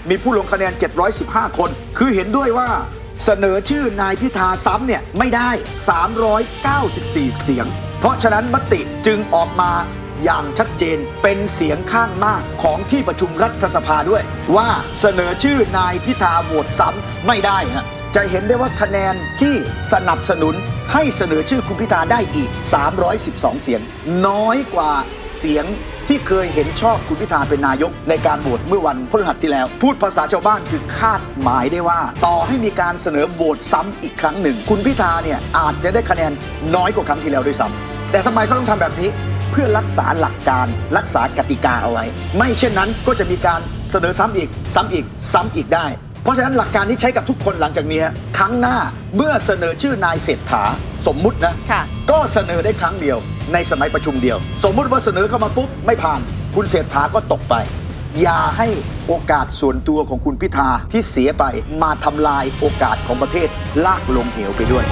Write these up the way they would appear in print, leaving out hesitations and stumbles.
มีผู้ลงคะแนน715คนคือเห็นด้วยว่าเสนอชื่อนายพิธาซ้ำเนี่ยไม่ได้394เสียงเพราะฉะนั้นมติจึงออกมาอย่างชัดเจนเป็นเสียงข้างมากของที่ประชุมรัฐสภาด้วยว่าเสนอชื่อนายพิธาโหวตซ้ำไม่ได้ฮะจะเห็นได้ว่าคะแนนที่สนับสนุนให้เสนอชื่อคุณพิธาได้อีก312เสียงน้อยกว่าเสียงที่เคยเห็นชอบคุณพิธาเป็นนายกในการโหวตเมื่อวันพฤหัสที่แล้วพูดภาษาชาวบ้านคือคาดหมายได้ว่าต่อให้มีการเสนอโหวตซ้ำอีกครั้งหนึ่งคุณพิธาเนี่ยอาจจะได้คะแนนน้อยกว่าครั้งที่แล้วด้วยซ้ำแต่ทำไมเขาต้องทำแบบนี้เพื่อรักษาหลักการรักษากติกาเอาไว้ไม่เช่นนั้นก็จะมีการเสนอซ้ำอีกซ้ำอีกได้เพราะฉะนั้นหลักการนี้ใช้กับทุกคนหลังจากนี้ครั้งหน้าเมื่อเสนอชื่อนายเศรษฐาสมมุตินะก็เสนอได้ครั้งเดียวในสมัยประชุมเดียวสมมุติว่าเสนอเข้ามาปุ๊บไม่ผ่านคุณเศรษฐาก็ตกไปอย่าให้โอกาสส่วนตัวของคุณพิธาที่เสียไปมาทำลายโอกาสของประเทศลากลงเหวไปด้วย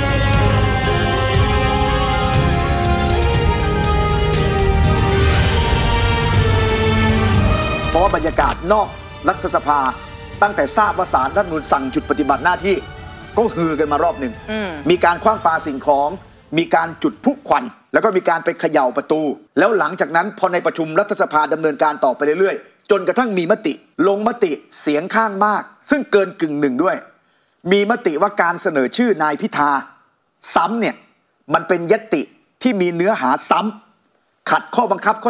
เพราะว่าบรรยากาศนอกรัฐสภาตั้งแต่ทราบว่าศาลรัฐธรรมนูญสั่งหยุดปฏิบัติหน้าที่ก็ฮือกันมารอบหนึ่งมีการขว้างปาสิ่งของมีการจุดพลุควันแล้วก็มีการไปเขย่าประตูแล้วหลังจากนั้นพอในประชุมรัฐสภาดำเนินการต่อไปเรื่อยๆจนกระทั่งมีมติลงมติเสียงข้างมากซึ่งเกินกึ่งหนึ่งด้วยมีมติว่าการเสนอชื่อนายพิธาซ้ำเนี่ยมันเป็นญัตติที่มีเนื้อหาซ้ำขัดข้อบังคับข้อ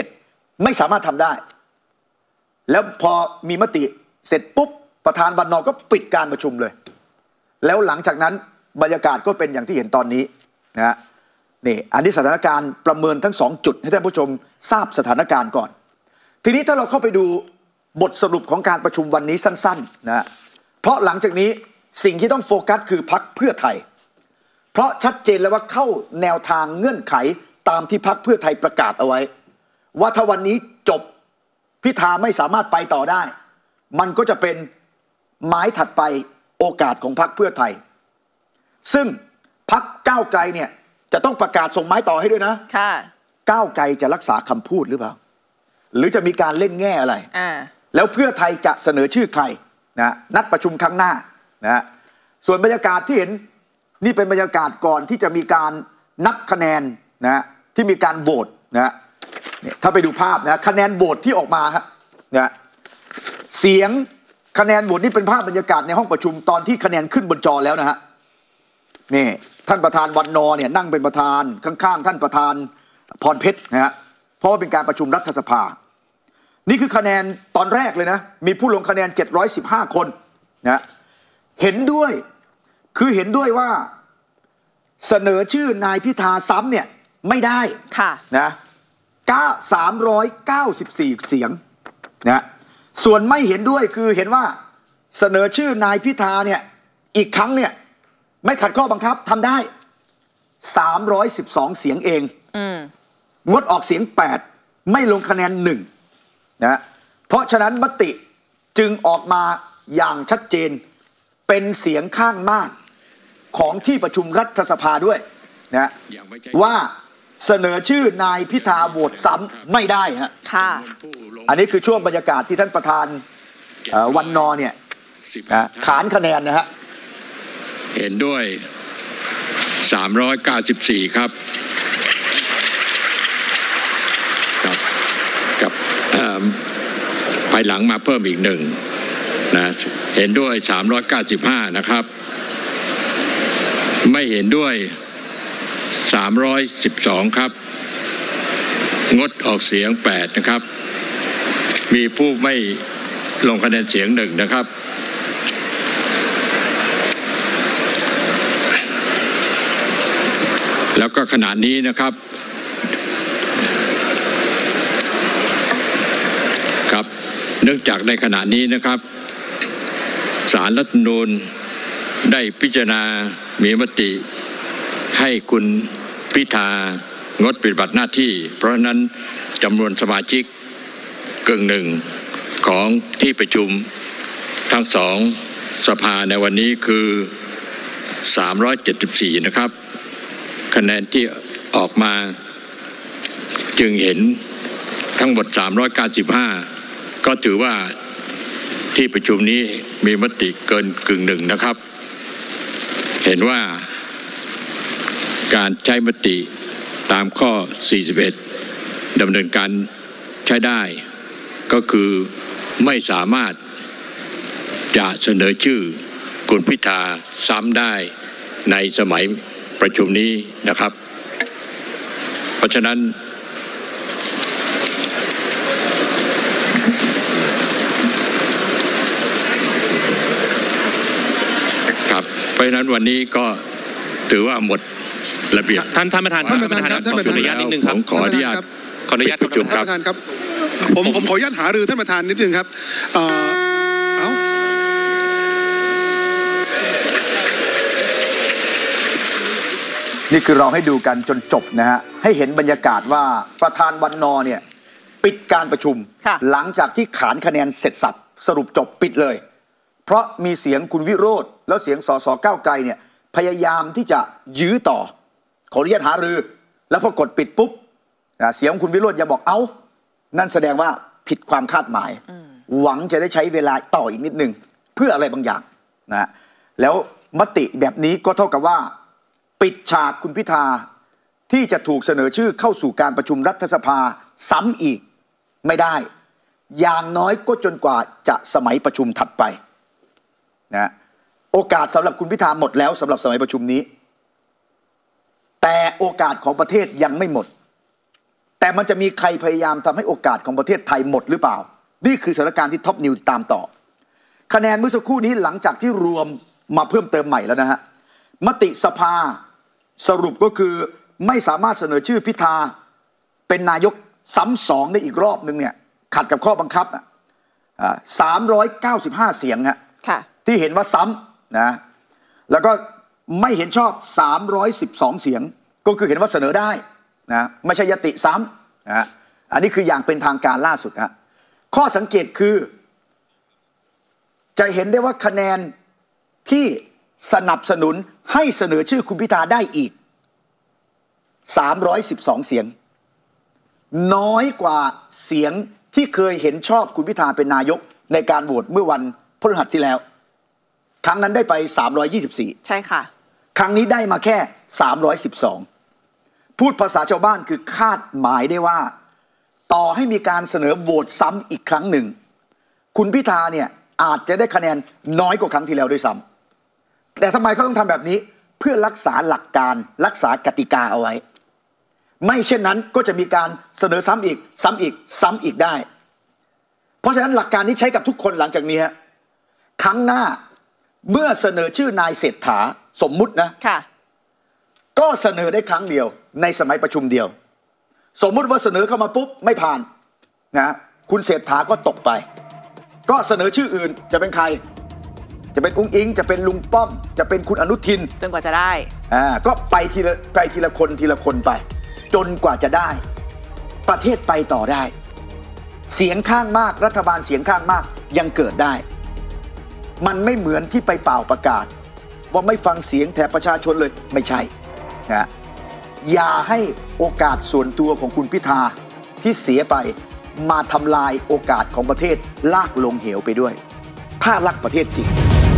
41ไม่สามารถทำได้แล้วพอมีมติเสร็จปุ๊บประธานวันนอก็ปิดการประชุมเลยแล้วหลังจากนั้นบรรยากาศก็เป็นอย่างที่เห็นตอนนี้นะฮะนี่อันนี้สถานการณ์ประเมินทั้ง2จุดให้ท่านผู้ชมทราบสถานการณ์ก่อนทีนี้ถ้าเราเข้าไปดูบทสรุปของการประชุมวันนี้สั้นๆนะเพราะหลังจากนี้สิ่งที่ต้องโฟกัสคือพรรคเพื่อไทยเพราะชัดเจนแล้วว่าเข้าแนวทางเงื่อนไขตามที่พรรคเพื่อไทยประกาศเอาไว้ว่าถ้าวันนี้จบพิธาไม่สามารถไปต่อได้มันก็จะเป็นไม้ถัดไปโอกาสของพรรคเพื่อไทยซึ่งพรรคก้าวไกลเนี่ยจะต้องประกาศส่งไม้ต่อให้ด้วยนะค่ะก้าวไกลจะรักษาคำพูดหรือเปล่าหรือจะมีการเล่นแง่อะไรแล้วเพื่อไทยจะเสนอชื่อใครนะนัดประชุมครั้งหน้านะส่วนบรรยากาศที่เห็นนี่เป็นบรรยากาศก่อนที่จะมีการนับคะแนนนะที่มีการโหวตนะถ้าไปดูภาพนะคะแนนโหวตที่ออกมาฮะนะเสียงคะแนนโหวตนี่เป็นภาพบรรยากาศในห้องประชุมตอนที่คะแนนขึ้นบนจอแล้วนะฮะนี่ท่านประธานวันนอเนี่ยนั่งเป็นประธานข้างๆท่านประธานพรเพชรนะฮะเพราะว่าเป็นการประชุมรัฐสภานี่คือคะแนนตอนแรกเลยนะมีผู้ลงคะแนน715คนนะเห็นด้วยคือเห็นด้วยว่าเสนอชื่อนายพิธาซ้ำเนี่ยไม่ได้ค่ะนะ394เสียงนะส่วนไม่เห็นด้วยคือเห็นว่าเสนอชื่อนายพิธาเนี่ยอีกครั้งเนี่ยไม่ขัดข้อบังคับทำได้312เสียงเองงดออกเสียง8ไม่ลงคะแนน1นะเพราะฉะนั้นมติจึงออกมาอย่างชัดเจนเป็นเสียงข้างมากของที่ประชุมรัฐสภาด้วยนะว่าเสนอชื่อนายพิธาโหวตซ้ำไม่ได้ฮะค่ะอันนี้คือช่วงบรรยากาศที่ท่านประธานวันนอเนี่ยขานคะแนนนะฮะเห็นด้วย394ครับกับภายหลังมาเพิ่มอีก1นะเห็นด้วย395นะครับไม่เห็นด้วย312ครับงดออกเสียง8นะครับมีผู้ไม่ลงคะแนนเสียง1นะครับแล้วก็ขณะนี้นะครับครับเนื่องจากในขณะนี้นะครับศาลรัฐธรรมนูญได้พิจารณามีมติให้คุณพิธางดปฏิบัติหน้าที่เพราะฉะนั้นจำนวนสมาชิกกึ่งหนึ่งของที่ประชุมทั้ง2สภาในวันนี้คือ374นะครับคะแนนที่ออกมาจึงเห็นทั้งหมด395ก็ถือว่าที่ประชุมนี้มีมติเกินกึ่งหนึ่งนะครับเห็นว่าการใช้มติตามข้อ 41 ดำเนินการใช้ได้ก็คือไม่สามารถจะเสนอชื่อคุณพิธาซ้ำได้ในสมัยประชุมนี้นะครับเพราะฉะนั้นครับเพราะฉะนั้นวันนี้ก็ถือว่าหมดระเบียบท่านประธานครับขออนุญาตนิดนึงครับขออนุญาตประชุมครับท่านประธานครับผมขออนุญาตหารือท่านประธานนิดนึงครับนี่คือเราให้ดูกันจนจบนะฮะให้เห็นบรรยากาศว่าประธานวันนอเนี่ยปิดการประชุมหลังจากที่ขานคะแนนเสร็จสับสรุปจบปิดเลยเพราะมีเสียงคุณวิโรจน์แล้วเสียงสสก้าวไกลเนี่ยพยายามที่จะยื้อต่อขออนุญาตหารือแล้วพอกดปิดปุ๊บเสียงคุณวิโรจน์อย่าบอกเอานั่นแสดงว่าผิดความคาดหมายหวังจะได้ใช้เวลาต่ออีกนิดนึงเพื่ออะไรบางอย่างนะแล้วมติแบบนี้ก็เท่ากับว่าปิดฉากคุณพิธาที่จะถูกเสนอชื่อเข้าสู่การประชุมรัฐสภาซ้ำอีกไม่ได้อย่างน้อยก็จนกว่าจะสมัยประชุมถัดไปนะโอกาสสำหรับคุณพิธาหมดแล้วสำหรับสมัยประชุมนี้แต่โอกาสของประเทศยังไม่หมดแต่มันจะมีใครพยายามทำให้โอกาสของประเทศไทยหมดหรือเปล่านี่คือสถานการณ์ที่ท็อปนิวตามต่อคะแนนเมื่อสักครู่นี้หลังจากที่รวมมาเพิ่มเติมใหม่แล้วนะฮะมติสภาสรุปก็คือไม่สามารถเสนอชื่อพิธาเป็นนายกซ้ำสองได้อีกรอบนึงเนี่ยขัดกับข้อบังคับ395 เสียงฮะที่เห็นว่าซ้ำนะแล้วก็ไม่เห็นชอบ312 เสียงก็คือเห็นว่าเสนอได้นะไม่ใช่ยติซ้ำนะอันนี้คืออย่างเป็นทางการล่าสุดฮะข้อสังเกตคือจะเห็นได้ว่าคะแนนที่สนับสนุนให้เสนอชื่อคุณพิธาได้อีก312 เสียงน้อยกว่าเสียงที่เคยเห็นชอบคุณพิธาเป็นนายกในการโหวตเมื่อวันพฤหัสที่แล้วครั้งนั้นได้ไป324 ใช่ค่ะครั้งนี้ได้มาแค่312พูดภาษาชาวบ้านคือคาดหมายได้ว่าต่อให้มีการเสนอโหวตซ้ำอีกครั้งหนึ่งคุณพิธาเนี่ยอาจจะได้คะแนนน้อยกว่าครั้งที่แล้วด้วยซ้ำแต่ทำไมเขาต้องทำแบบนี้เพื่อรักษาหลักการรักษากติกาเอาไว้ไม่เช่นนั้นก็จะมีการเสนอซ้ำอีกซ้ำอีกซ้ำอีกได้เพราะฉะนั้นหลักการนี้ใช้กับทุกคนหลังจากนี้ฮะครั้งหน้าเมื่อเสนอชื่อนายเศรษฐาสมมุตินะก็เสนอได้ครั้งเดียวในสมัยประชุมเดียวสมมุติว่าเสนอเข้ามาปุ๊บไม่ผ่านนะคุณเศรษฐาก็ตกไปก็เสนอชื่ออื่นจะเป็นใครจะเป็นอุ้งอิงจะเป็นลุงป้อมจะเป็นคุณอนุทินจนกว่าจะได้ก็ไปทีละคนไปจนกว่าจะได้ประเทศไปต่อได้เสียงข้างมากรัฐบาลเสียงข้างมากยังเกิดได้มันไม่เหมือนที่ไปเป่าประกาศว่าไม่ฟังเสียงแถบประชาชนเลยไม่ใช่นะอย่าให้โอกาสส่วนตัวของคุณพิธาที่เสียไปมาทำลายโอกาสของประเทศลากลงเหวไปด้วยถ้ารักประเทศจริง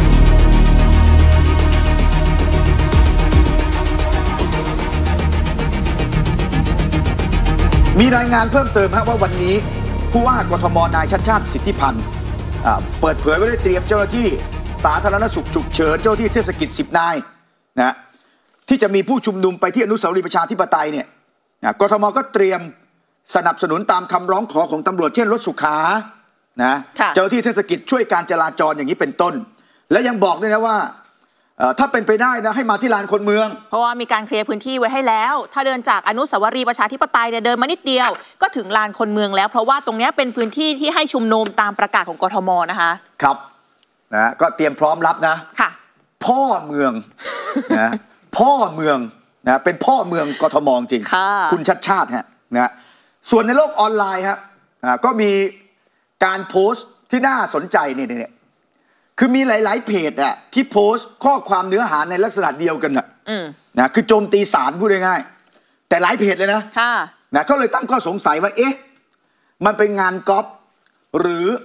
มีรายงานเพิ่มเติมว่าวันนี้ผู้ว่ากทมนายชัชชาติสิทธิพันธ์เปิดเผยว่าได้เตรียมเจ้าหน้าที่สาธารณสุขฉุกเฉินเจ้าหน้าที่เทศกิจ10 นายนะที่จะมีผู้ชุมนุมไปที่อนุสาวรีย์ประชาธิปไตยเนี่ยกทมก็เตรียมสนับสนุนตามคำร้องขอของตำรวจเช่นรถสุขานะเจ้าหน้าที่เทศกิจช่วยการจราจรอย่างนี้เป็นต้นและยังบอกด้วยนะว่าถ้าเป็นไปได้นะให้มาที่ลานคนเมืองเพราะว่ามีการเคลียร์พื้นที่ไว้ให้แล้วถ้าเดินจากอนุสาวรีย์ประชาธิปไตยเนี่ยเดินมานิดเดียวก็ถึงลานคนเมืองแล้วเพราะว่าตรงนี้เป็นพื้นที่ที่ให้ชุมนุมตามประกาศของกทมนะคะครับนะก็เตรียมพร้อมรับนะค่ะพ่อเมืองนะพ่อเมืองนะเป็นพ่อเมืองกทมจริงคุณชัดชาติฮะนะส่วนในโลกออนไลน์ฮะก็มีการโพสต์ที่น่าสนใจเนี่ยคือมีหลายๆเพจที่โพสต์ข้อความเนื้อหาในลักษณะเดียวกันนะคือโจมตีศาลพูดง่ายๆแต่หลายเพจเลยนะก็เลยตั้งข้อสงสัยว่าเอ๊ะมันเป็นงานก๊อปหรือ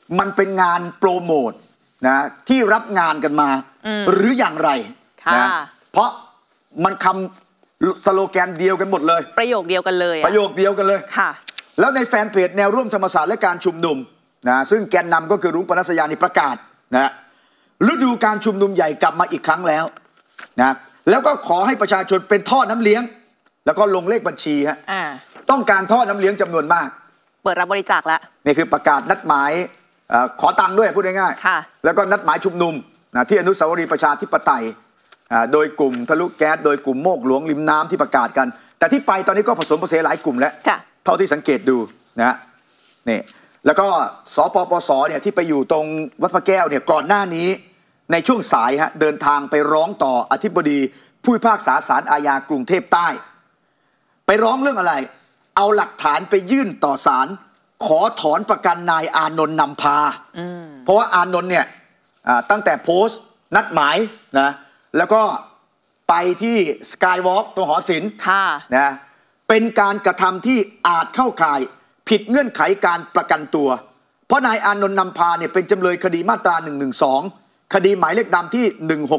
มันเป็นงานโปรโมทนะที่รับงานกันมาหรืออย่างไรนะเพราะมันคำสโลแกนเดียวกันหมดเลยประโยคเดียวกันเลยประโยคเดียวกันเลยค่ะแล้วในแฟนเพจแนวร่วมธรรมศาสตร์และการชุมนุมนะซึ่งแกนนำก็คือรุ้งปนัสยานี่ประกาศนะฤดูการชุมนุมใหญ่กลับมาอีกครั้งแล้วนะแล้วก็ขอให้ประชาชนเป็นท่อน้ำเลี้ยงแล้วก็ลงเลขบัญชีฮะต้องการท่อน้ำเลี้ยงจำนวนมากเปิดรับบริจาคแล้วนี่คือประกาศนัดหมายขอตังค์ด้วยพูดง่ายๆแล้วก็นัดหมายชุมนุมนะที่อนุสาวรีย์ประชาธิปไตยโดยกลุ่มทะลุแก๊สโดยกลุ่มโมกหลวงริมน้ำที่ประกาศกันแต่ที่ไปตอนนี้ก็ผสมผสานหลายกลุ่มแล้วเท่าที่สังเกตดูนะนี่แล้วก็สปปสเนี่ยที่ไปอยู่ตรงวัดพระแก้วเนี่ยก่อนหน้านี้ในช่วงสายฮะเดินทางไปร้องต่ออธิบดีผู้พิพากษาศาลอาญากรุงเทพใต้ไปร้องเรื่องอะไรเอาหลักฐานไปยื่นต่อศาลขอถอนประกันนายอานนท์นำพาเพราะว่าอานนท์เนี่ยตั้งแต่โพสต์นัดหมายนะแล้วก็ไปที่สกายวอล์กตัวหอศิลป์นะเป็นการกระทำที่อาจเข้าข่ายผิดเงื่อนไขการประกันตัวเพราะนายอานนท์นำพาเนี่ยเป็นจำเลยคดีมาตรา112คดีหมายเลขดำที่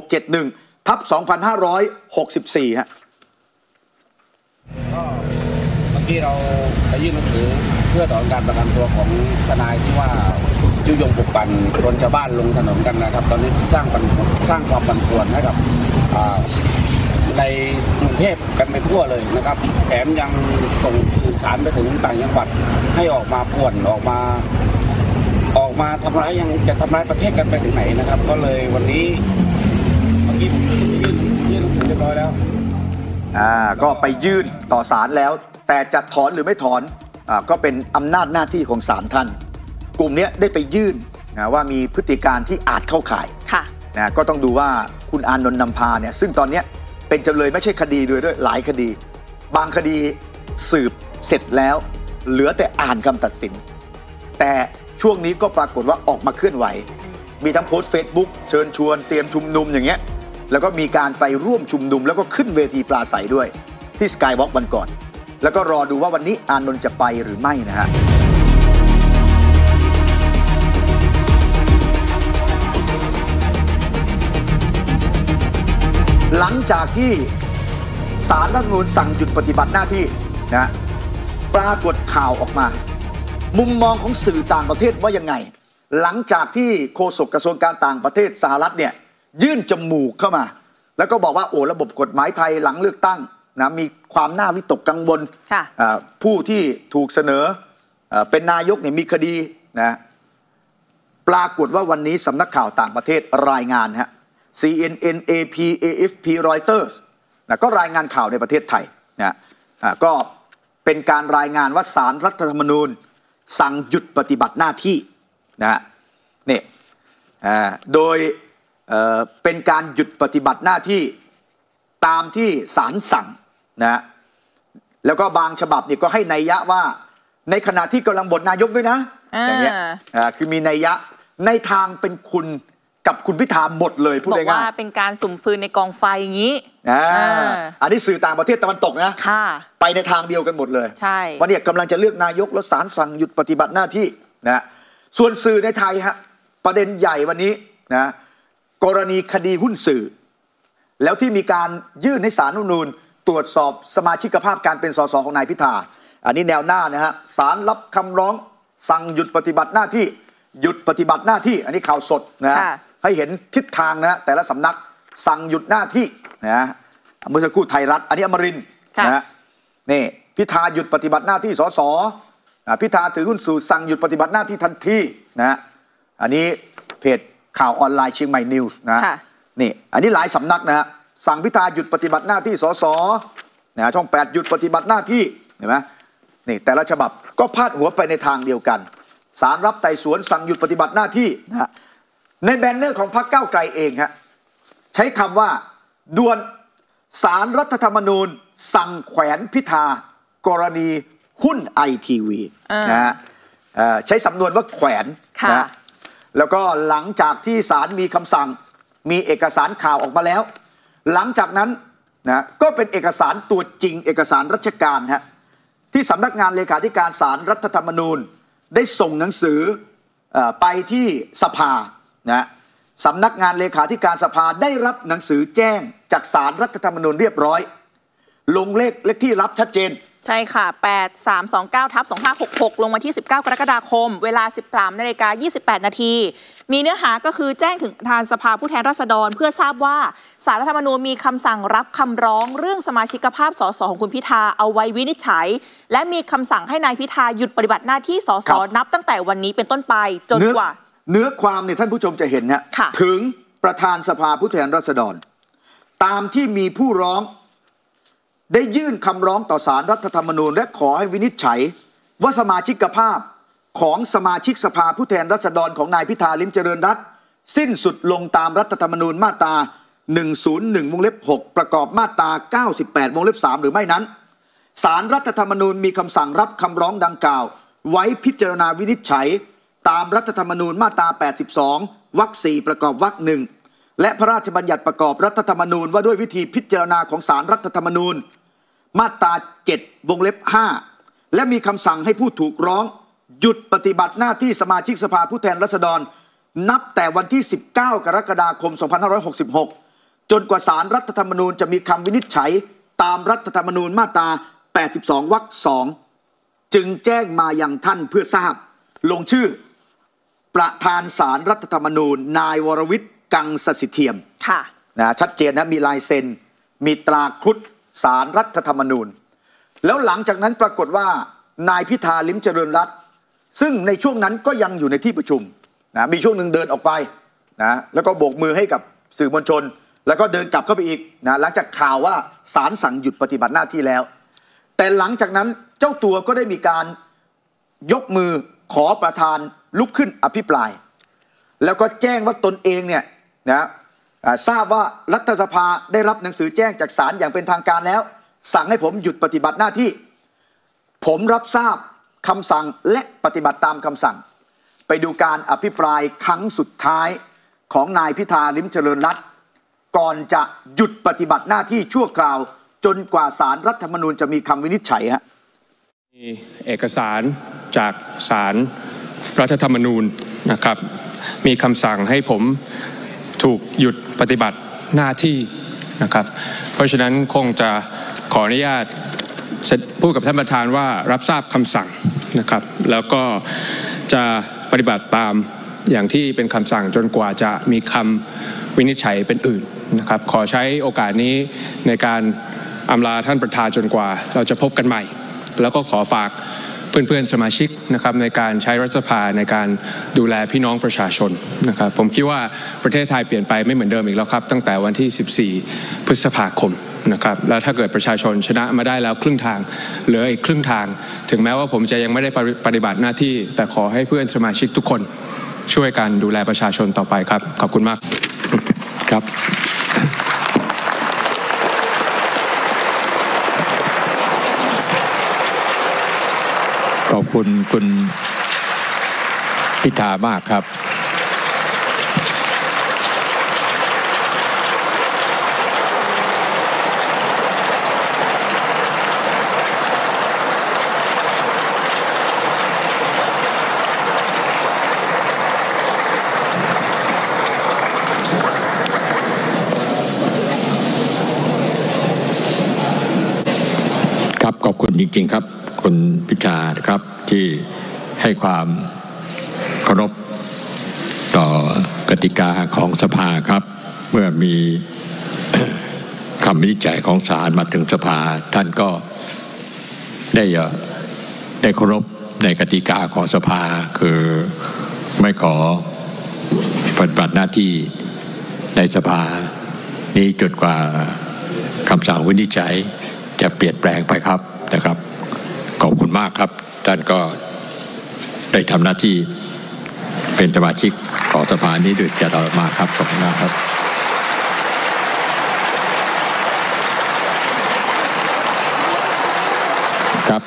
1671/2564ฮะก็เมื่อกี้เราไปยื่นหนังสือเพื่อถอนการประกันตัวของทนายที่ว่ายุยงปลุกปั่นชวนชาวบ้านลงถนนกันนะครับตอนนี้สร้างความปั่นป่วนให้กับในกรุงเทพกันไปทั่วเลยนะครับแถมยังส่งสื่อสารไปถึงต่างจังหวัดให้ออกมาป่วนออกมาทำร้ายยังจะทำร้ายประเทศกันไปถึงไหนนะครับก็เลยวันนี้เมื่อกี้ผมยื่นหนังสือเรียบร้อยแล้วก็ไปยื่นต่อศาลแล้วแต่จะถอนหรือไม่ถอนก็เป็นอำนาจหน้าที่ของศาลท่านกลุ่มนี้ได้ไปยื่นว่ามีพฤติการที่อาจเข้าข่ายก็ต้องดูว่าคุณอานนท์นำพาเนี่ยซึ่งตอนนี้เป็นจำเลยไม่ใช่คดีด้วยหลายคดีบางคดีสืบเสร็จแล้วเหลือแต่อ่านคำตัดสินแต่ช่วงนี้ก็ปรากฏว่าออกมาเคลื่อนไหวมีทั้งโพสต์ Facebook เชิญชวนเตรียมชุมนุมอย่างเงี้ยแล้วก็มีการไปร่วมชุมนุมแล้วก็ขึ้นเวทีปราศัยด้วยที่สกายวอล์กวันก่อนแล้วก็รอดูว่าวันนี้อานนท์จะไปหรือไม่นะฮะหลังจากที่ศาลรัฐธรรมนูญสั่งหยุดปฏิบัติหน้าที่นะปรากฏข่าวออกมามุมมองของสื่อต่างประเทศว่ายังไงหลังจากที่โฆษกกระทรวงการต่างประเทศสหรัฐเนี่ยยื่นจมูกเข้ามาแล้วก็บอกว่าโอ้ระบบกฎหมายไทยหลังเลือกตั้งนะมีความน่าวิตกกังวลผู้ที่ถูกเสนอเป็นนายกเนี่ยมีคดีนะปรากฏว่าวันนี้สำนักข่าวต่างประเทศรายงานฮะ CNN AP AFP Reuters นะก็รายงานข่าวในประเทศไทยนะก็เป็นการรายงานว่าศาลรัฐธรรมนูญสั่งหยุดปฏิบัติหน้าที่นะนี่โดยเป็นการหยุดปฏิบัติหน้าที่ตามที่ศาลสั่งนะแล้วก็บางฉบับนี่ก็ให้นัยยะว่าในขณะที่กำลังบทนายกด้วยนะอย่างเงี้ยคือมีนัยยะในทางเป็นคุณกับคุณพิธาหมดเลยพูดง่ายๆบอกว่าเป็นการสุ่มฟืนในกองไฟอย่างนี้อันนี้สื่อต่างประเทศตะวันตกนะไปในทางเดียวกันหมดเลยใช่ว่าเนี่ยกำลังจะเลือกนายกแล้วศาลสั่งหยุดปฏิบัติหน้าที่นะส่วนสื่อในไทยฮะประเด็นใหญ่วันนี้นะกรณีคดีหุ้นสื่อแล้วที่มีการยื่นให้ศาลรัฐธรรมนูญตรวจสอบสมาชิกภาพการเป็นสสของนายพิธาอันนี้แนวหน้านะฮะศาลรับคำร้องสั่งหยุดปฏิบัติหน้าที่หยุดปฏิบัติหน้าที่อันนี้ข่าวสดนะให้เห็นทิศทางนะแต่ละสำนักสั่งหยุดหน้าที่นะเมื่อสักครู่ไทยรัฐอันนี้อมรินทร์นะนี่พิธาหยุดปฏิบัติหน้าที่สสพิธาถือหุ้นสื่อสั่งหยุดปฏิบัติหน้าที่ทันทีนะอันนี้เพจข่าวออนไลน์เชียงใหม่นิวส์นะนี่อันนี้หลายสำนักนะฮะสั่งพิธาหยุดปฏิบัติหน้าที่สสนะช่อง8หยุดปฏิบัติหน้าที่เห็นไหมนี่แต่ละฉบับก็พาดหัวไปในทางเดียวกันศาลรับไต่สวนสั่งหยุดปฏิบัติหน้าที่นะในแบนเนอร์ของพรรคก้าวไกลเองฮะใช้คำว่าด่วนศาลรัฐธรรมนูญสั่งแขวนพิธากรณีหุ้นไอทีวีนะฮะใช้สำนวนว่าแขวนนะแล้วก็หลังจากที่ศาลมีคำสั่งมีเอกสารข่าวออกมาแล้วหลังจากนั้นนะก็เป็นเอกสารตัวจริงเอกสารราชการฮะที่สำนักงานเลขาธิการศาลรัฐธรรมนูญได้ส่งหนังสือไปที่สภานะสำนักงานเลขาธิการสภาได้รับหนังสือแจ้งจากศาลรัฐธรรมนูญเรียบร้อยลงเลขที่รับชัดเจนใช่ค่ะ 8329/2566 ลงวันที่ 19 กรกฎาคม เวลา 13:28 นาทีมีเนื้อหาก็คือแจ้งถึงประธานสภาผู้แทนราษฎรเพื่อทราบว่าศาลรัฐธรรมนูญมีคำสั่งรับคำร้องเรื่องสมาชิกภาพสสของคุณพิธาเอาไว้วินิจฉัยและมีคำสั่งให้นายพิธาหยุดปฏิบัติหน้าที่สสนับตั้งแต่วันนี้เป็นต้นไปจนกว่าเนื้อความเนี่ยท่านผู้ชมจะเห็นนะถึงประธานสภาผู้แทนราษฎรตามที่มีผู้ร้องได้ยื่นคำร้องต่อศาลรัฐธรรมนูญและขอให้วินิจฉัยว่าสมาชิกภาพของสมาชิกสภาผู้แทนราษฎรของนายพิธาลิ้มเจริญรัตน์สิ้นสุดลงตามรัฐธรรมนูญมาตรา101 วงเล็บ 6 ประกอบมาตรา98 วงเล็บ 3 หรือไม่นั้นศาลรัฐธรรมนูญมีคำสั่งรับคำร้องดังกล่าวไว้พิจารณาวินิจฉัยตามรัฐธรรมนูญมาตรา82 วรรค 4 ประกอบวรรค 1และพระราชบัญญัติประกอบรัฐธรรมนูญว่าด้วยวิธีพิจารณาของศาลรัฐธรรมนูญมาตรา7 วงเล็บ 5และมีคำสั่งให้ผู้ถูกร้องหยุดปฏิบัติหน้าที่สมาชิกสภาผู้แทนราษฎรนับแต่วันที่ 19 กรกฎาคม 2566 จนกว่าศาลรัฐธรรมนูญจะมีคำวินิจฉัยตามรัฐธรรมนูญมาตรา82 วรรค 2จึงแจ้งมายังท่านเพื่อทราบลงชื่อประธานศาลรัฐธรรมนูญนายวรวิทย์ กังสศิเทียมนะชัดเจนนะมีลายเซ็นมีตราครุฑศาลรัฐธรรมนูญแล้วหลังจากนั้นปรากฏว่านายพิธาลิ้มเจริญรัตน์ซึ่งในช่วงนั้นก็ยังอยู่ในที่ประชุมนะมีช่วงหนึ่งเดินออกไปนะแล้วก็โบกมือให้กับสื่อมวลชนแล้วก็เดินกลับเข้าไปอีกนะหลังจากข่าวว่าศาลสั่งหยุดปฏิบัติหน้าที่แล้วแต่หลังจากนั้นเจ้าตัวก็ได้มีการยกมือขอประธานลุกขึ้นอภิปรายแล้วก็แจ้งว่าตนเองเนี่ยนะทราบว่ารัฐสภาได้รับหนังสือแจ้งจากศาลอย่างเป็นทางการแล้วสั่งให้ผมหยุดปฏิบัติหน้าที่ผมรับทราบคำสั่งและปฏิบัติตามคำสั่งไปดูการอภิปรายครั้งสุดท้ายของนายพิธาลิ้มเจริญรัตน์ก่อนจะหยุดปฏิบัติหน้าที่ชั่วคราวจนกว่าศาลรัฐธรรมนูญจะมีคำวินิจฉัยฮะมีเอกสารจากศาลรัฐธรรมนูญนะครับมีคำสั่งให้ผมถูกหยุดปฏิบัติหน้าที่นะครับเพราะฉะนั้นคงจะขออนุญาตพูดกับท่านประธานว่ารับทราบคำสั่งนะครับแล้วก็จะปฏิบัติตามอย่างที่เป็นคำสั่งจนกว่าจะมีคำวินิจฉัยเป็นอื่นนะครับขอใช้โอกาสนี้ในการอำลาท่านประธานจนกว่าเราจะพบกันใหม่แล้วก็ขอฝากเพื่อนๆสมาชิกนะครับในการใช้รัฐสภาในการดูแลพี่น้องประชาชนนะครับผมคิดว่าประเทศไทยเปลี่ยนไปไม่เหมือนเดิมอีกแล้วครับตั้งแต่วันที่ 14 พฤษภาคมนะครับแล้วถ้าเกิดประชาชนชนะมาได้แล้วครึ่งทางเหลืออีกครึ่งทางถึงแม้ว่าผมจะยังไม่ได้ปฏิบัติหน้าที่แต่ขอให้เพื่อนสมาชิกทุกคนช่วยกันดูแลประชาชนต่อไปครับขอบคุณมากครับขอบคุณคุณพิธามากครับขอบคุณจริงๆครับคุณพิธาครับที่ให้ความเคารพต่อกติกาของสภาครับเมื่อมีคำวินิจฉัยของศาลมาถึงสภาท่านก็ได้เคารพในกติกาของสภาคือไม่ขอปฏิบัติหน้าที่ในสภานี้จนกว่าคำสั่งวินิจฉัยจะเปลี่ยนแปลงไปครับนะครับขอบคุณมากครับท่านก็ได้ทำหน้าที่เป็นสมาชิกของสภานี้โดยตลอดมาครับขอบคุณมากครับครับ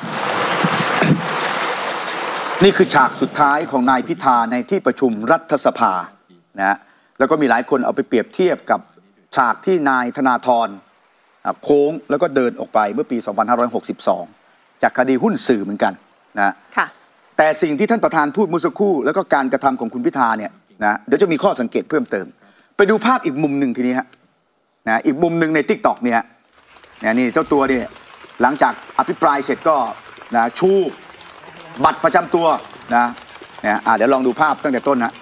นี่คือฉากสุดท้ายของนายพิธาในที่ประชุมรัฐสภานะแล้วก็มีหลายคนเอาไปเปรียบเทียบกับฉากที่นายธนาธรโค้งแล้วก็เดินออกไปเมื่อปี 2562 จากคดีหุ้นสื่อเหมือนกันนะแต่สิ่งที่ท่านประธานพูดเมื่อสักครู่แล้วก็การกระทำของคุณพิธาเนี่ยนะเดี๋ยวจะมีข้อสังเกตเพิ่มเติมไปดูภาพอีกมุมหนึ่งทีนี้ฮะนะอีกมุมหนึ่งใน TikTok เนี่ยนี่เจ้าตัวเนี่ยหลังจากอภิปรายเสร็จก็นะชูบัตรประจำตัวนะเดี๋ยวลองดูภาพตั้งแต่ต้นนะ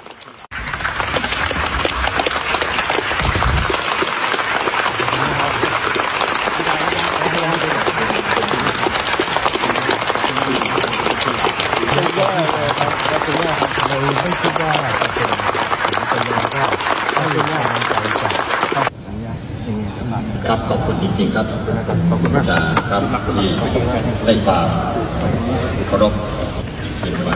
ครับขอบคุณจริงๆครับขอบคุณอาจารย์ครับที่ให้ความเคารพเป็นวัน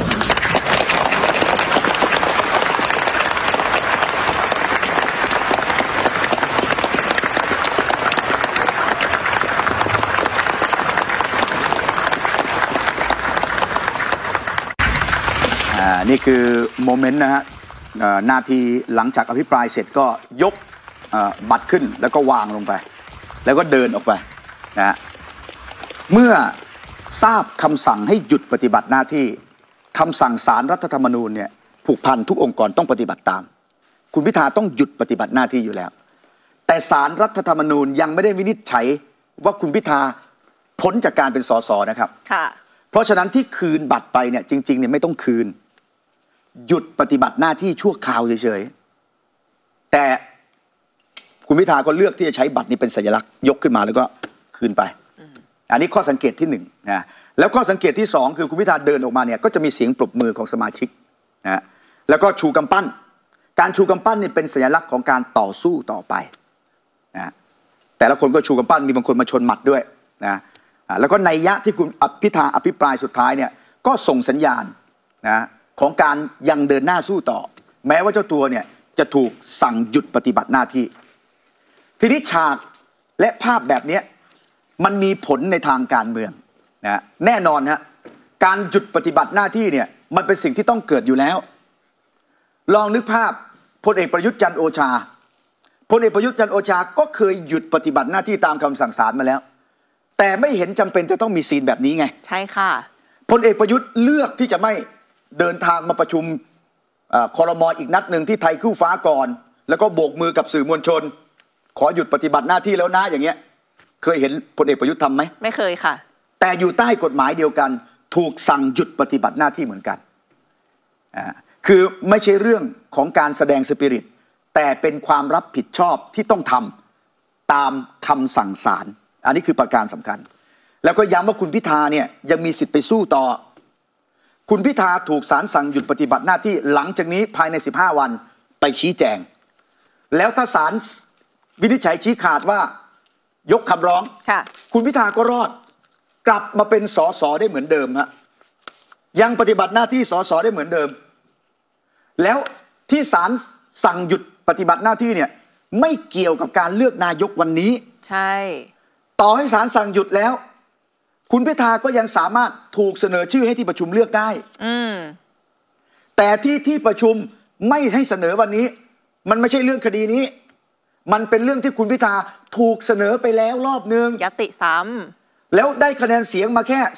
นี่คือโมเมนต์นะฮะนาทีหลังจากอภิปรายเสร็จก็ยกบัตรขึ้นแล้วก็วางลงไปแล้วก็เดินออกไปนะเมื่อทราบคำสั่งให้หยุดปฏิบัติหน้าที่คำสั่งศาลรัฐธรรมนูญเนี่ยผูกพันทุกองค์กรต้องปฏิบัติตามคุณพิธาต้องหยุดปฏิบัติหน้าที่อยู่แล้วแต่ศาลรัฐธรรมนูญยังไม่ได้วินิจฉัยว่าคุณพิธาพ้นจากการเป็นสสนะครับเพราะฉะนั้นที่คืนบัตรไปเนี่ยจริงๆเนี่ยไม่ต้องคืนหยุดปฏิบัติหน้าที่ชั่วคราวเฉยๆแต่คุณพิธาก็เลือกที่จะใช้บัตรนี้เป็นสัญลักษณ์ยกขึ้นมาแล้วก็คืนไปอันนี้ข้อสังเกตที่1นะแล้วข้อสังเกตที่2คือคุณพิธาเดินออกมาเนี่ยก็จะมีเสียงปรบมือของสมาชิกนะแล้วก็ชูกำปั้นการชูกำปั้นนี่เป็นสัญลักษณ์ของการต่อสู้ต่อไปนะแต่ละคนก็ชูกำปั้นมีบางคนมาชนหมัดด้วยนะแล้วก็นัยยะที่คุณพิธาอภิปรายสุดท้ายเนี่ยก็ส่งสัญญาณนะของการยังเดินหน้าสู้ต่อแม้ว่าเจ้าตัวเนี่ยจะถูกสั่งหยุดปฏิบัติหน้าที่ทีนี้ฉากและภาพแบบนี้มันมีผลในทางการเมืองนะแน่นอนฮะการหยุดปฏิบัติหน้าที่เนี่ยมันเป็นสิ่งที่ต้องเกิดอยู่แล้วลองนึกภาพพลเอกประยุทธ์จันทร์โอชาพลเอกประยุทธ์จันทร์โอชาก็เคยหยุดปฏิบัติหน้าที่ตามคำสั่งศาลมาแล้วแต่ไม่เห็นจำเป็นจะต้องมีซีนแบบนี้ไงใช่ค่ะพลเอกประยุทธ์เลือกที่จะไม่เดินทางมาประชุมครม.อีกนัดหนึ่งที่ไทยคู่ฟ้าก่อนแล้วก็โบกมือกับสื่อมวลชนขอหยุดปฏิบัติหน้าที่แล้วนะอย่างเงี้ยเคยเห็นพลเอกประยุทธ์ทำไหมไม่เคยค่ะแต่อยู่ใต้กฎหมายเดียวกันถูกสั่งหยุดปฏิบัติหน้าที่เหมือนกันคือไม่ใช่เรื่องของการแสดงสปิริตแต่เป็นความรับผิดชอบที่ต้องทำตามคำสั่งศาลอันนี้คือประการสำคัญแล้วก็ย้ำว่าคุณพิธาเนี่ยยังมีสิทธิ์ไปสู้ต่อคุณพิธาถูกศาลสั่งหยุดปฏิบัติหน้าที่หลังจากนี้ภายใน15 วันไปชี้แจงแล้วถ้าศาลวินิจฉัยชี้ขาดว่ายกคำร้องคุณพิธาก็รอดกลับมาเป็นสสได้เหมือนเดิมฮะยังปฏิบัติหน้าที่สสได้เหมือนเดิมแล้วที่ศาลสั่งหยุดปฏิบัติหน้าที่เนี่ยไม่เกี่ยวกับการเลือกนายกวันนี้ใช่ต่อให้ศาลสั่งหยุดแล้วคุณพิธาก็ยังสามารถถูกเสนอชื่อให้ที่ประชุมเลือกได้แต่ที่ประชุมไม่ให้เสนอวันนี้มันไม่ใช่เรื่องคดีนี้มันเป็นเรื่องที่คุณพิธาถูกเสนอไปแล้วรอบนึงยติซ้ำแล้วได้คะแนนเสียงมาแค่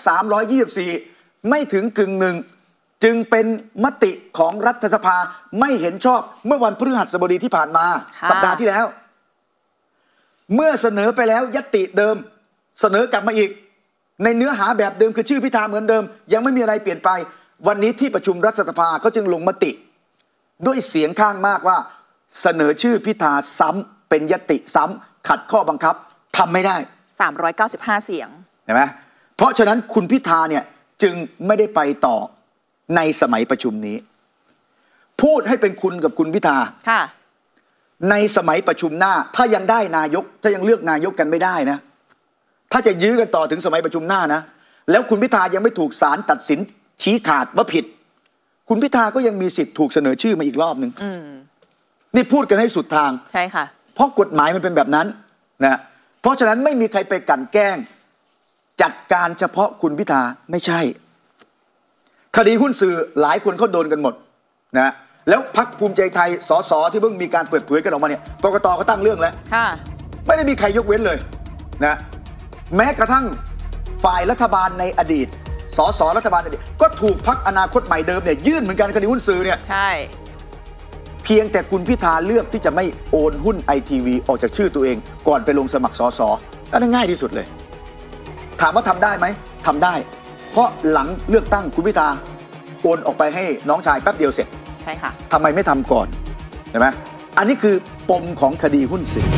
324ไม่ถึงกึ่งหนึ่งจึงเป็นมติของรัฐสภาไม่เห็นชอบเมื่อวันพฤหัสบดีที่ผ่านมาสัปดาห์ที่แล้วเมื่อเสนอไปแล้วยติเดิมเสนอกลับมาอีกในเนื้อหาแบบเดิมคือชื่อพิธาเหมือนเดิมยังไม่มีอะไรเปลี่ยนไปวันนี้ที่ประชุมรัฐสภาเขาจึงลงมติด้วยเสียงข้างมากว่าเสนอชื่อพิธาซ้ำเป็นยติซ้ำขัดข้อบังคับทำไม่ได้ 395เสียงเห็นไหมเพราะฉะนั้นคุณพิธาเนี่ยจึงไม่ได้ไปต่อในสมัยประชุมนี้พูดให้เป็นคุณกับคุณพิธาในสมัยประชุมหน้าถ้ายังได้นายกถ้ายังเลือกนายกกันไม่ได้นะถ้าจะยื้อกันต่อถึงสมัยประชุมหน้านะแล้วคุณพิธายังไม่ถูกศาลตัดสินชี้ขาดว่าผิดคุณพิธาก็ยังมีสิทธิ์ถูกเสนอชื่อมาอีกรอบนึงนี่พูดกันให้สุดทางใช่ค่ะเพราะกฎหมายมันเป็นแบบนั้นนะเพราะฉะนั้นไม่มีใครไปกลั่นแกล้งจัดการเฉพาะคุณพิธาไม่ใช่คดีหุ้นสื่อหลายคนเขาโดนกันหมดนะแล้วพรรคภูมิใจไทยสสที่เพิ่งมีการเปิดเผยกันออกมาเนี่ยกกต.ก็ตั้งเรื่องแล้วไม่ได้มีใครยกเว้นเลยนะแม้กระทั่งฝ่ายรัฐบาลในอดีตสสรัฐบาลเนี่ยก็ถูกพรรคอนาคตใหม่เดิมเนี่ยยื่นเหมือนกันคดีหุ้นสื่อเนี่ยใช่เพียงแต่คุณพิธาเลือกที่จะไม่โอนหุ้นไอทีวีออกจากชื่อตัวเองก่อนไปลงสมัครสสนั่นง่ายที่สุดเลยถามว่าทำได้ไหมทำได้เพราะหลังเลือกตั้งคุณพิธาโอนออกไปให้น้องชายแป๊บเดียวเสร็จใช่ค่ะทำไมไม่ทำก่อนเห็นไหมอันนี้คือปมของคดีหุ้นสื่อ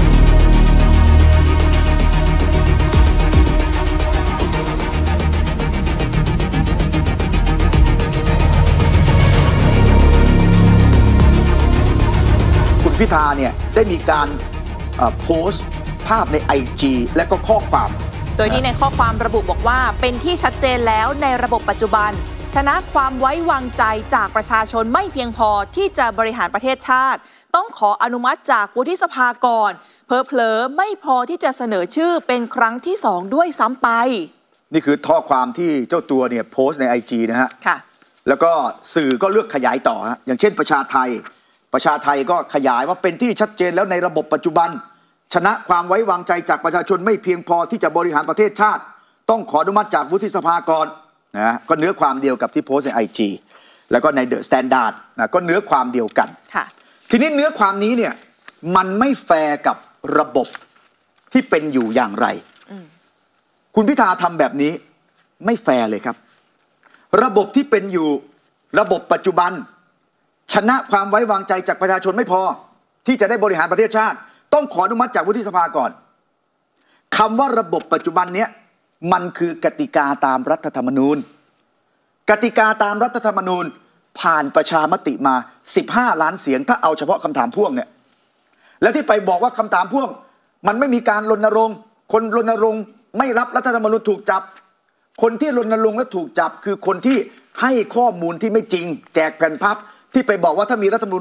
คุณพิธาเนี่ยได้มีการโพสต์ภาพใน IG และก็ข้อความโดยที่ในข้อความระบุบอกว่าเป็นที่ชัดเจนแล้วในระบบปัจจุบันชนะความไว้วางใจจากประชาชนไม่เพียงพอที่จะบริหารประเทศชาติต้องขออนุมัติจากวุฒิสภาก่อนเผลอๆไม่พอที่จะเสนอชื่อเป็นครั้งที่2ด้วยซ้ำไปนี่คือข้อความที่เจ้าตัวเนี่ยโพสต์ใน IG นะฮะค่ะแล้วก็สื่อก็เลือกขยายต่อฮะอย่างเช่นประชาไทยก็ขยายว่าเป็นที่ชัดเจนแล้วในระบบปัจจุบันชนะความไว้วางใจจากประชาชนไม่เพียงพอที่จะบริหารประเทศชาติต้องขออนุมัติจากวุฒิสภาก่อนนะก็เนื้อความเดียวกับที่โพสต์ใน IG แล้วก็ใน The Standard นะก็เนื้อความเดียวกันทีนี้เนื้อความนี้เนี่ยมันไม่แฟร์กับระบบที่เป็นอยู่อย่างไรคุณพิธาทำแบบนี้ไม่แฟร์เลยครับระบบที่เป็นอยู่ระบบปัจจุบันชนะความไว้วางใจจากประชาชนไม่พอที่จะได้บริหารประเทศชาติต้องขออนุมัติจากวุฒิสภาก่อนคำว่าระบบปัจจุบันเนี้ยมันคือกติกาตามรัฐธรรมนูญกติกาตามรัฐธรรมนูญผ่านประชามติมา15ล้านเสียงถ้าเอาเฉพาะคำถามพ่วงเนี่ยแล้วที่ไปบอกว่าคำถามพ่วงมันไม่มีการรณรงค์คนรณรงค์ไม่รับรัฐธรรมนูญถูกจับคนที่รณรงค์และถูกจับคือคนที่ให้ข้อมูลที่ไม่จริงแจกแผ่นพับที่ไปบอกว่าถ้ามีรัฐธรรมนูญ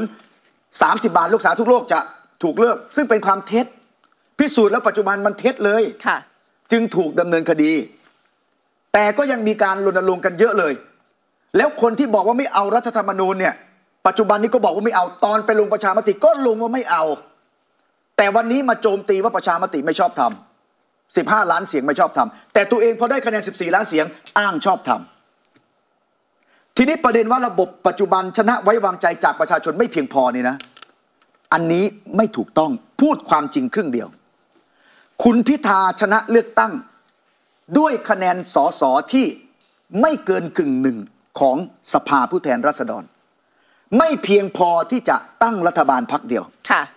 60 30 บาทรักษาทุกโรคจะถูกเลิกซึ่งเป็นความเท็จพิสูจน์แล้วปัจจุบันมันเท็จเลยจึงถูกดำเนินคดีแต่ก็ยังมีการรณรงค์กันเยอะเลยแล้วคนที่บอกว่าไม่เอารัฐธรรมนูญเนี่ยปัจจุบันนี้ก็บอกว่าไม่เอาตอนไปลงประชามติก็ลงว่าไม่เอาแต่วันนี้มาโจมตีว่าประชามติไม่ชอบทำ15ล้านเสียงไม่ชอบทำแต่ตัวเองพอได้คะแนน14ล้านเสียงอ้างชอบทำทีนี้ประเด็นว่าระบบปัจจุบันชนะไว้วางใจจากประชาชนไม่เพียงพอนี่นะอันนี้ไม่ถูกต้องพูดความจริงครึ่งเดียวคุณพิธาชนะเลือกตั้งด้วยคะแนนสสที่ไม่เกินกึ่งหนึ่งของสภาผู้แทนราษฎรไม่เพียงพอที่จะตั้งรัฐบาลพรรคเดียว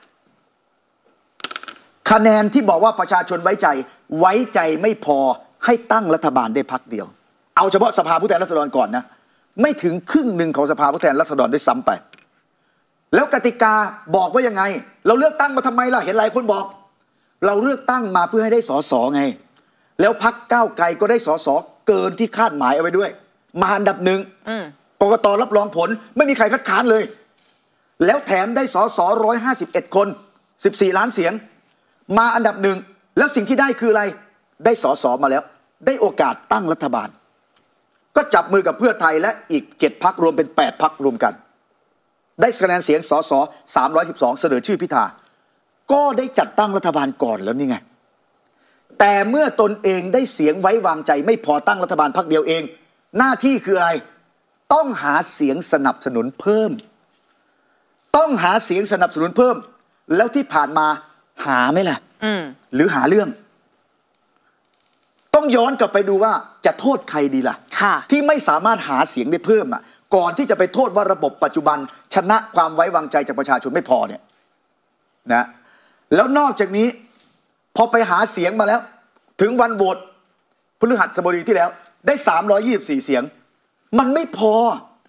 คะแนนที่บอกว่าประชาชนไว้ใจไม่พอให้ตั้งรัฐบาลได้พรรคเดียวเอาเฉพาะสภาผู้แทนราษฎรก่อนนะไม่ถึงครึ่งหนึ่งของสภาผู้แทนราษฎรด้วยซ้ำไปแล้วกติกาบอกว่ายังไงเราเลือกตั้งมาทำไมล่ะเห็นหลายคนบอกเราเลือกตั้งมาเพื่อให้ได้สสไงแล้วพรรคก้าวไกลก็ได้สสเกินที่คาดหมายเอาไว้ด้วยมาอันดับ1กกต.รับรองผลไม่มีใครคัดค้านเลยแล้วแถมได้สส151คน14ล้านเสียงมาอันดับ1แล้วสิ่งที่ได้คืออะไรได้สสมาแล้วได้โอกาสตั้งรัฐบาลก็จับมือกับเพื่อไทยและอีก7พรรครวมเป็น8พรรครวมกันได้คะแนนเสียงสส312เสนอชื่อพิธาก็ได้จัดตั้งรัฐบาลก่อนแล้วนี่ไงแต่เมื่อตนเองได้เสียงไว้วางใจไม่พอตั้งรัฐบาลพรรคเดียวเองหน้าที่คืออะไรต้องหาเสียงสนับสนุนเพิ่มต้องหาเสียงสนับสนุนเพิ่มแล้วที่ผ่านมาหาไหมล่ะหรือหาเรื่องต้องย้อนกลับไปดูว่าจะโทษใครดีล่ะที่ไม่สามารถหาเสียงได้เพิ่มก่อนที่จะไปโทษว่าระบบปัจจุบันชนะความไว้วางใจจากประชาชนไม่พอเนี่ยนะแล้วนอกจากนี้พอไปหาเสียงมาแล้วถึงวันโหวตพฤหัสบดีที่แล้วได้324เสียงมันไม่พอ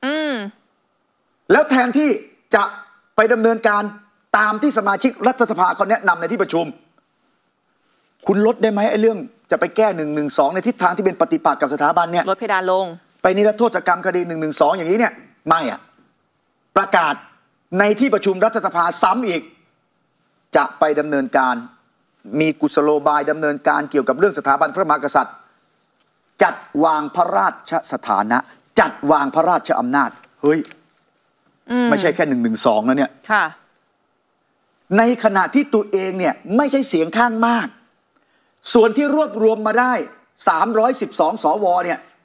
แล้วแทนที่จะไปดำเนินการตามที่สมาชิกรัฐสภาเขาแนะนำในที่ประชุมคุณลดได้ไหมไอ้เรื่องจะไปแก้112ในทิศทางที่เป็นปฏิปักษ์กับสถาบันเนี่ยลดเพดานลงไปนิรโทษกรรมคดี112อย่างนี้เนี่ยไม่ประกาศในที่ประชุมรัฐสภาซ้ำอีกจะไปดำเนินการมีกุศโลบายดำเนินการเกี่ยวกับเรื่องสถาบันพระมหากษัตริย์จัดวางพระราชสถานะจัดวางพระราชอำนาจเฮ้ยไม่ใช่แค่112นะเนี่ยในขณะที่ตัวเองเนี่ยไม่ใช่เสียงข้างมากส่วนที่รวบรวมมาได้312สวเนี่ย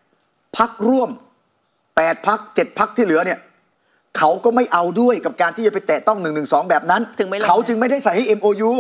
พรรคร่วม8 พรรค 7 พรรคที่เหลือเนี่ยเขาก็ไม่เอาด้วยกับการที่จะไปแตะต้อง112แบบนั้นเขาจึงไม่ได้ใส่ให้ MOU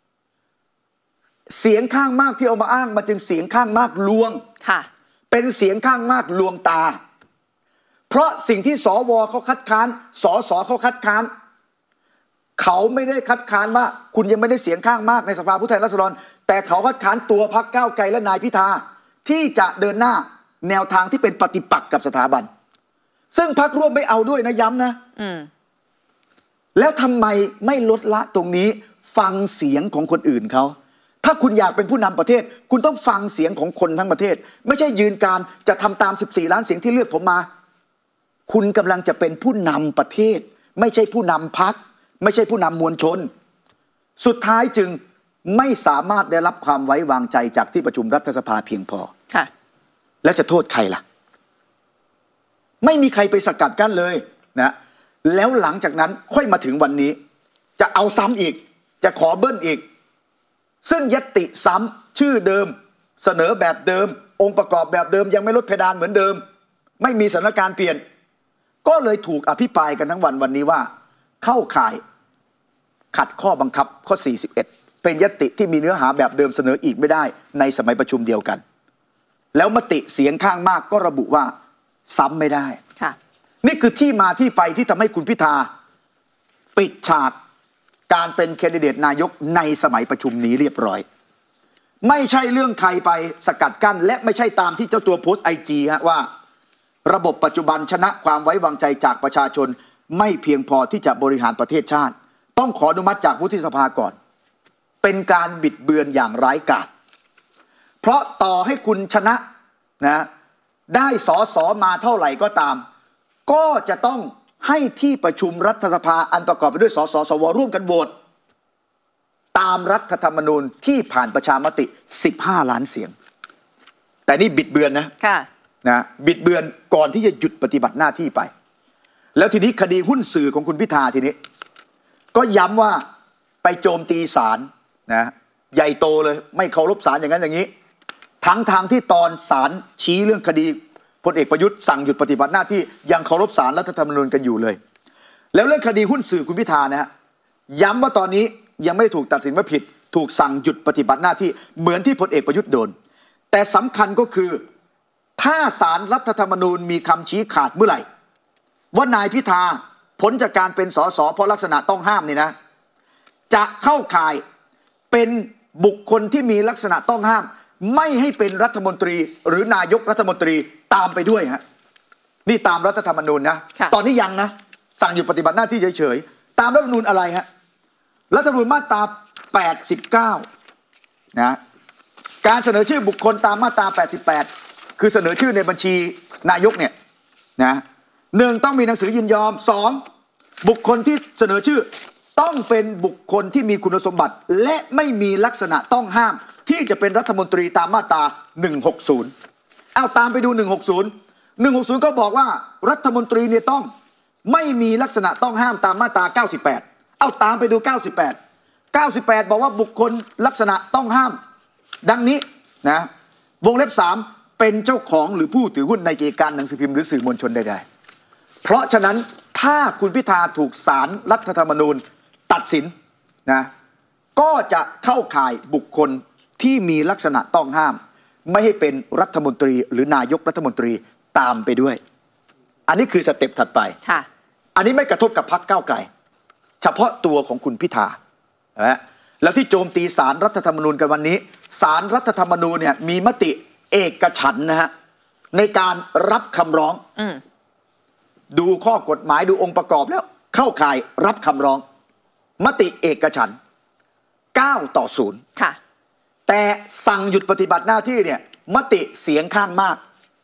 เสียงข้างมากที่เอามาอ้างมาจึงเสียงข้างมากลวงเป็นเสียงข้างมากลวงตาเพราะสิ่งที่สวเขาคัดค้านสสเขาคัดค้านเขาไม่ได้คัดค้านว่าคุณยังไม่ได้เสียงข้างมากในสภาผู้แทนราษฎรแต่เขาคัดค้านตัวพรรคก้าวไกลและนายพิธาที่จะเดินหน้าแนวทางที่เป็นปฏิปักษ์กับสถาบันซึ่งพรรคร่วมไม่เอาด้วยนะย้ำนะแล้วทำไมไม่ลดละตรงนี้ฟังเสียงของคนอื่นเขาถ้าคุณอยากเป็นผู้นำประเทศคุณต้องฟังเสียงของคนทั้งประเทศไม่ใช่ยืนการจะทำตาม14 ล้านเสียงที่เลือกผมมาคุณกำลังจะเป็นผู้นำประเทศไม่ใช่ผู้นำพรรคไม่ใช่ผู้นำมวลชนสุดท้ายจึงไม่สามารถได้รับความไว้วางใจจากที่ประชุมรัฐสภาเพียงพอแล้วจะโทษใครล่ะไม่มีใครไปสกัดกั้นเลยนะแล้วหลังจากนั้นค่อยมาถึงวันนี้จะเอาซ้ำอีกจะขอเบิ้ลอีกซึ่งญัตติซ้ำชื่อเดิมเสนอแบบเดิมองค์ประกอบแบบเดิมยังไม่ลดเพดานเหมือนเดิมไม่มีสถานการณ์เปลี่ยนก็เลยถูกอภิปรายกันทั้งวันนี้ว่าเข้าข่ายขัดข้อบังคับข้อ41เป็นญัตติที่มีเนื้อหาแบบเดิมเสนออีกไม่ได้ในสมัยประชุมเดียวกันแล้วมติเสียงข้างมากก็ระบุว่าซ้ำไม่ได้นี่คือที่มาที่ไปที่ทำให้คุณพิธาปิดฉากการเป็นแคนดิเดตนายกในสมัยประชุมนี้เรียบร้อยไม่ใช่เรื่องใครไปสกัดกั้นและไม่ใช่ตามที่เจ้าตัวโพสต์IGว่าระบบปัจจุบันชนะความไว้วางใจจากประชาชนไม่เพียงพอที่จะบริหารประเทศชาติต้องขออนุมัติจากวุฒิสภาก่อนเป็นการบิดเบือนอย่างร้ายกาจเพราะต่อให้คุณชนะได้สสมาเท่าไหร่ก็ตามก็จะต้องให้ที่ประชุมรัฐสภาอันประกอบไปด้วยสสสวร่วมกันโหวตตามรัฐธรรมนูญที่ผ่านประชามติ15 ล้านเสียงแต่นี่บิดเบือนนะบิดเบือนก่อนที่จะหยุดปฏิบัติหน้าที่ไปแล้วทีนี้คดีหุ้นสื่อของคุณพิธาทีนี้ก็ย้ำว่าไปโจมตีศาลใหญ่โตเลยไม่เคารพศาลอย่างนั้นอย่างนี้ทางที่ตอนศาลชี้เรื่องคดีพลเอกประยุทธ์สั่งหยุดปฏิบัติหน้าที่ยังเคารพศาลรัฐธรรมนูญกันอยู่เลยแล้วเรื่องคดีหุ้นสื่อคุณพิธาย้ำว่าตอนนี้ยังไม่ถูกตัดสินว่าผิดถูกสั่งหยุดปฏิบัติหน้าที่เหมือนที่พลเอกประยุทธ์โดนแต่สำคัญก็คือถ้าศาลรัฐธรรมนูญมีคำชี้ขาดเมื่อไหร่ว่านายพิธาพ้นจากการเป็นสสเพราะลักษณะต้องห้ามนี่นะจะเข้าข่ายเป็นบุคคลที่มีลักษณะต้องห้ามไม่ให้เป็นรัฐมนตรีหรือนายกรัฐมนตรีตามไปด้วยนี่ตามรัฐธรรมนูญนะตอนนี้ยังนะสั่งหยุดปฏิบัติหน้าที่เฉยๆตามรัฐธรรมนูญอะไรรัฐธรรมนูญมาตรา89การเสนอชื่อบุคคลตามมาตรา88คือเสนอชื่อในบัญชีนายกเนี่ย1ต้องมีหนังสือยินยอม2บุคคลที่เสนอชื่อต้องเป็นบุคคลที่มีคุณสมบัติและไม่มีลักษณะต้องห้ามที่จะเป็นรัฐมนตรีตามมาตรา160เอาตามไปดู160ก็บอกว่ารัฐมนตรีเนี่ยต้องไม่มีลักษณะต้องห้ามตามมาตรา98เอาตามไปดู98บอกว่าบุคคลลักษณะต้องห้ามดังนี้วงเล็บ3เป็นเจ้าของหรือผู้ถือหุ้นในกิจการหนังสือพิมพ์หรือสื่อมวลชนใดๆเพราะฉะนั้นถ้าคุณพิธาถูกศาลรัฐธรรมนูญตัดสินก็จะเข้าข่ายบุคคลที่มีลักษณะต้องห้ามไม่ให้เป็นรัฐมนตรีหรือนายกรัฐมนตรีตามไปด้วยอันนี้คือสเต็ปถัดไปอันนี้ไม่กระทบกับพรรคก้าวไกลเฉพาะตัวของคุณพิธาแล้วที่โจมตีศาลรัฐธรรมนูญกันวันนี้ศาลรัฐธรรมนูญเนี่ยมีมติเอกฉันท์ในการรับคำร้องดูข้อกฎหมายดูองค์ประกอบแล้วเข้าข่ายรับคำร้องมติเอกฉันท์9-0แต่สั่งหยุดปฏิบัติหน้าที่เนี่ยมติเสียงข้างมาก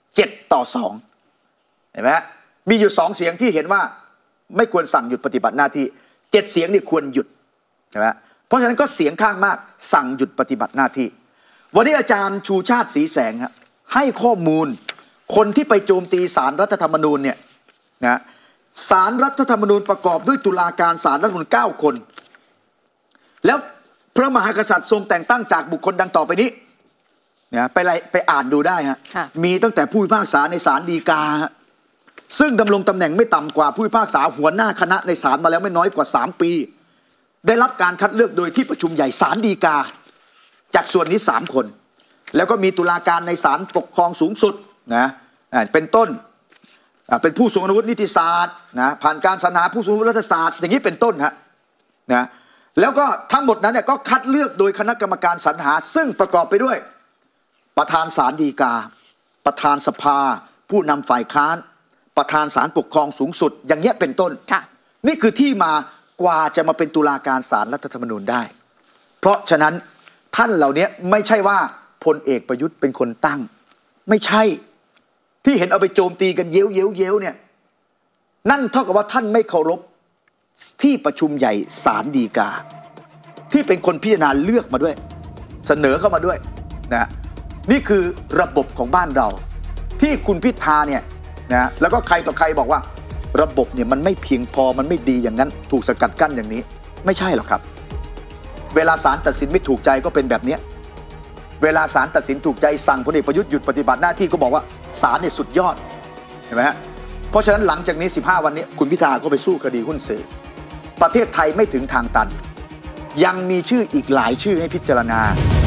7-2เห็นไหมมีอยู่2เสียงที่เห็นว่าไม่ควรสั่งหยุดปฏิบัติหน้าที่7เสียงนี่ควรหยุดใช่ไหมเพราะฉะนั้นก็เสียงข้างมากสั่งหยุดปฏิบัติหน้าที่วันนี้อาจารย์ชูชาติศรีแสงให้ข้อมูลคนที่ไปโจมตีศาลรัฐธรรมนูญเนี่ยศาลรัฐธรรมนูญประกอบด้วยตุลาการศาลรัฐธรรมนูญ9 คนแล้วพระมหากษัตริย์ทรงแต่งตั้งจากบุคคลดังต่อไปนี้เนี่ยไปอ่านดูได้ฮะค่ะมีตั้งแต่ผู้พิพากษาในศาลฎีกาฮะซึ่งดำรงตำแหน่งไม่ต่ำกว่าผู้พิพากษาหัวหน้าคณะในศาลมาแล้วไม่น้อยกว่า3 ปีได้รับการคัดเลือกโดยที่ประชุมใหญ่ศาลฎีกาจากส่วนนี้3 คนแล้วก็มีตุลาการในศาลปกครองสูงสุดนะเป็นต้นเป็นผู้ทรงคุณวุฒินิติศาสตร์นะผ่านการสรรหาผู้ทรงคุณวุฒิรัฐศาสตร์อย่างนี้เป็นต้นฮะนะแล้วก็ทั้งหมดนั้นเนี่ยก็คัดเลือกโดยคณะกรรมการสรรหาซึ่งประกอบไปด้วยประธานศาลฎีกาประธานสภาผู้นำฝ่ายค้านประธานศาลปกครองสูงสุดอย่างเงี้ยเป็นต้นนี่คือที่มากว่าจะมาเป็นตุลาการศาลรัฐธรรมนูญได้เพราะฉะนั้นท่านเหล่านี้ไม่ใช่ว่าพลเอกประยุทธ์เป็นคนตั้งไม่ใช่ที่เห็นเอาไปโจมตีกันเย้ยวเนี่ยนั่นเท่ากับว่าท่านไม่เคารพที่ประชุมใหญ่ศาลฎีกาที่เป็นคนพิจารณาเลือกมาด้วยเสนอเข้ามาด้วยนะนี่คือระบบของบ้านเราที่คุณพิธาเนี่ยนะแล้วก็ใครต่อใครบอกว่าระบบเนี่ยมันไม่เพียงพอมันไม่ดีอย่างนั้นถูกสกัดกั้นอย่างนี้ไม่ใช่หรอกครับเวลาศาลตัดสินไม่ถูกใจก็เป็นแบบนี้เวลาศาลตัดสินถูกใจสั่งพลเอกประยุทธ์หยุดปฏิบัติหน้าที่ก็บอกว่าศาลเนี่ยสุดยอดเห็นไหมฮะเพราะฉะนั้นหลังจากนี้15 วันนี้คุณพิธาก็ไปสู้คดีหุ้นสื่อประเทศไทยไม่ถึงทางตันยังมีชื่ออีกหลายชื่อให้พิจารณา